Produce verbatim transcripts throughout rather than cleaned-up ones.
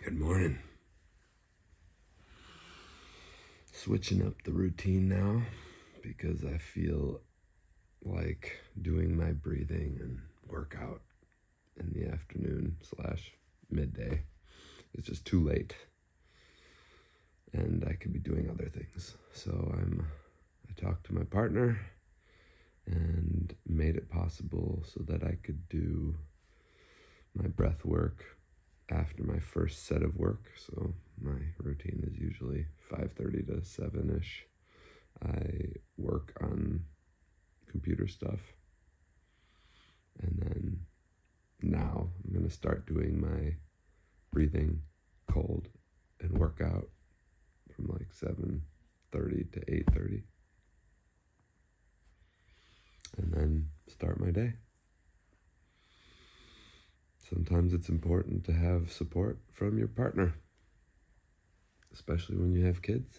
Good morning. Switching up the routine now because I feel like doing my breathing and workout in the afternoon slash midday is just too late. And I could be doing other things. So I'm I talked to my partner and made it possible so that I could do my breath work after my first set of work. So my routine is usually five thirty to seven-ish. I work on computer stuff. And then now I'm going to start doing my breathing cold and workout from like seven thirty to eight thirty. And then start my day. Sometimes it's important to have support from your partner, especially when you have kids.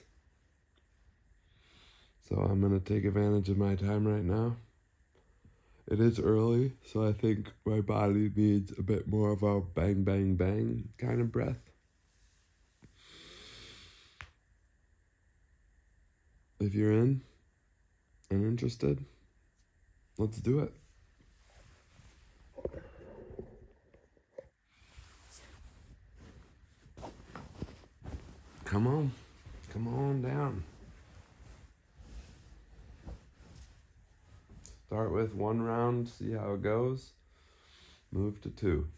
So I'm going to take advantage of my time right now. It is early, so I think my body needs a bit more of a bang, bang, bang kind of breath. If you're in and interested, let's do it. Come on. Come on down. Start with one round, see how it goes. Move to two.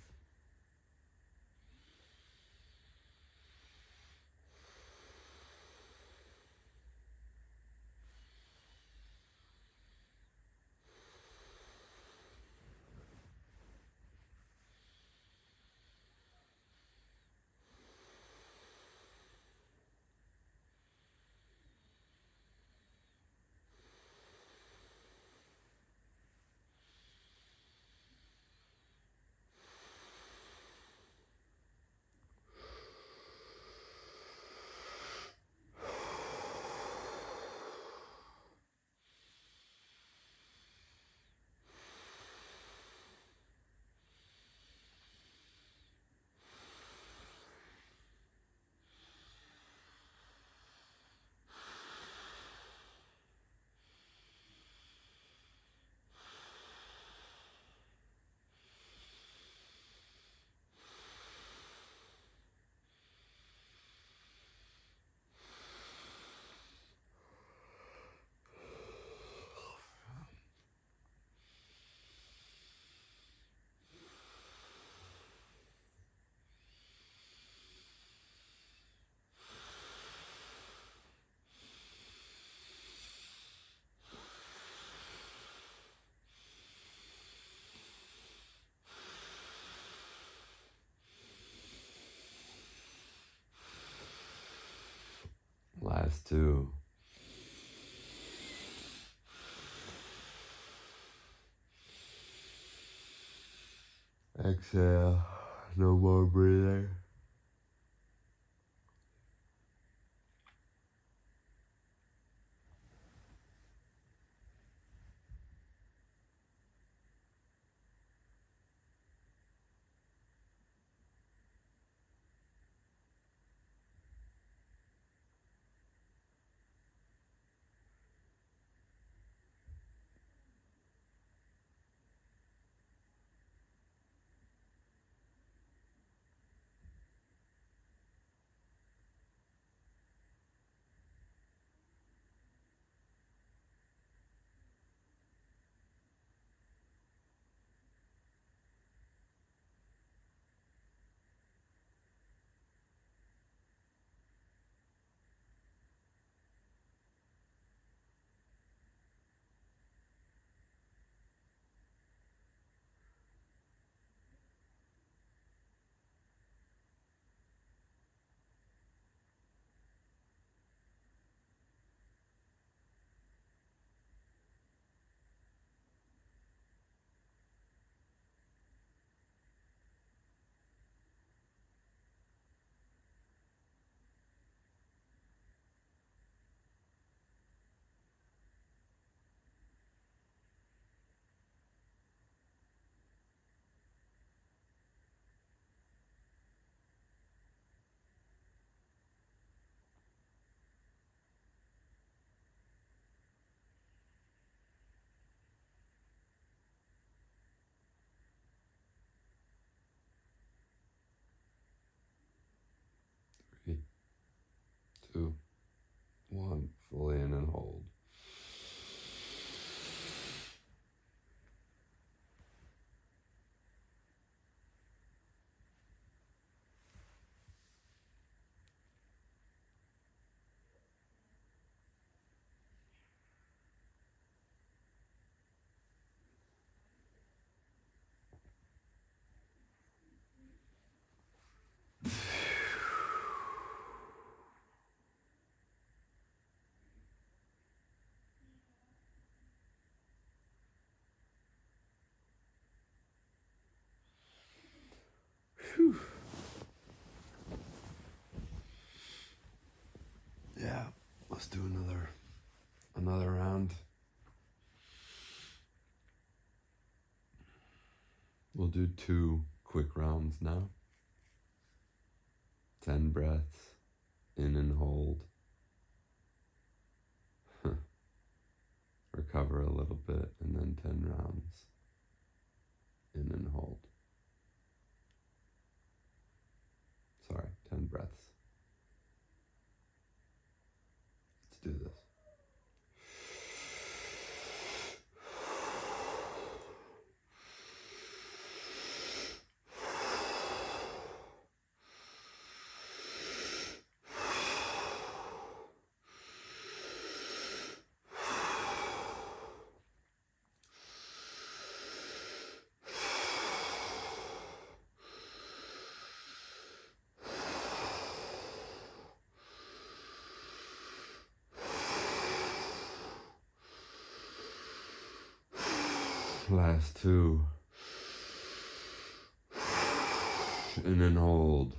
Last two. Exhale. No more breathing. two, one. Fully in and hold. Whew. Yeah, let's do another another round. We'll do two quick rounds now. Ten breaths in and hold. Recover a little bit, and then ten rounds in and hold. Sorry, ten breaths. Let's do this. Last two. In and hold.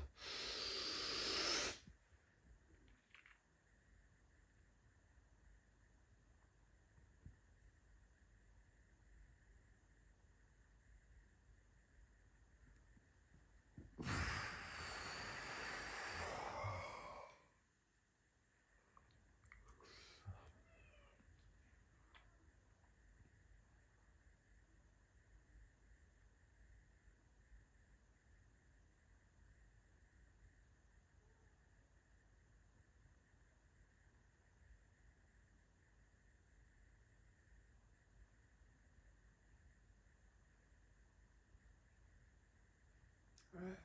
All right.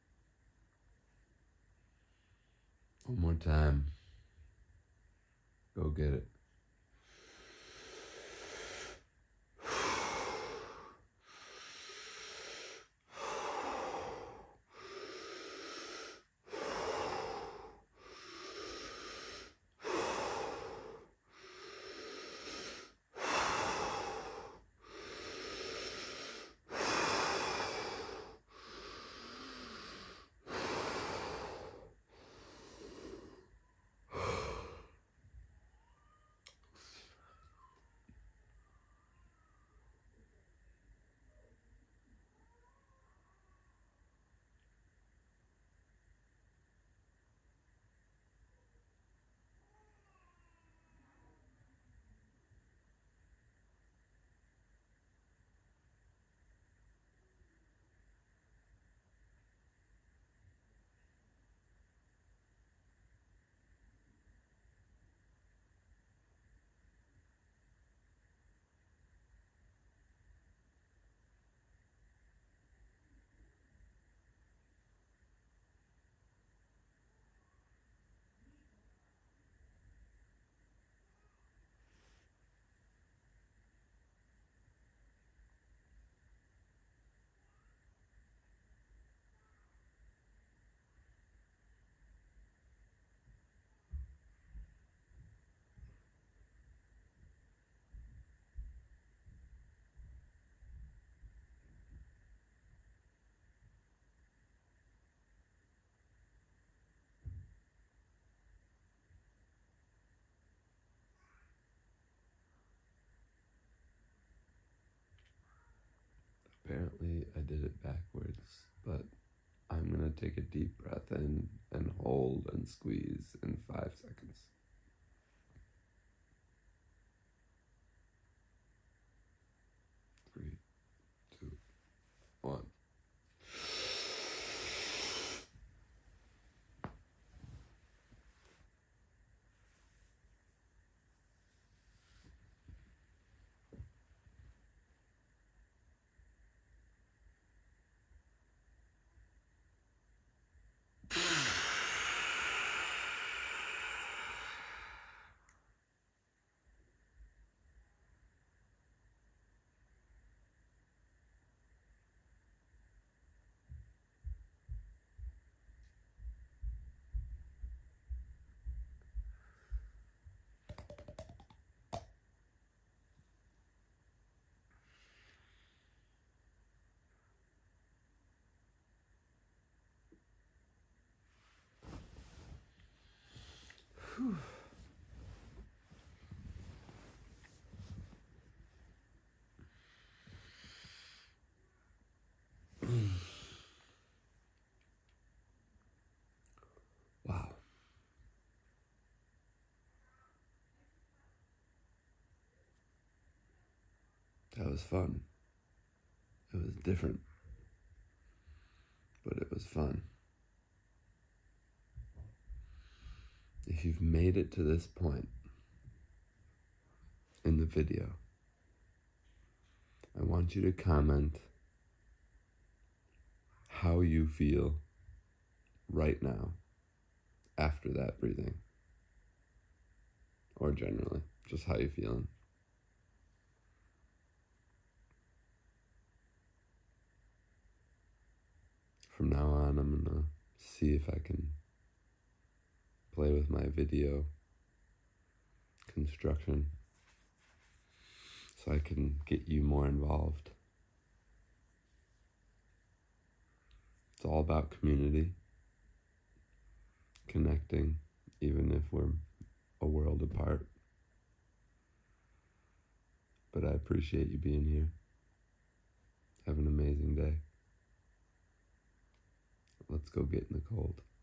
One more time. Go get it. Apparently I did it backwards, but I'm going to take a deep breath in and hold and squeeze in five seconds. Three, two, one. Whew. Wow. That was fun. It was different, but it was fun. If you've made it to this point in the video, I want you to comment how you feel right now after that breathing, or generally, just how you feeling. From now on, I'm gonna see if I can play with my video construction so I can get you more involved. It's all about community, connecting, even if we're a world apart. But I appreciate you being here. Have an amazing day. Let's go get in the cold.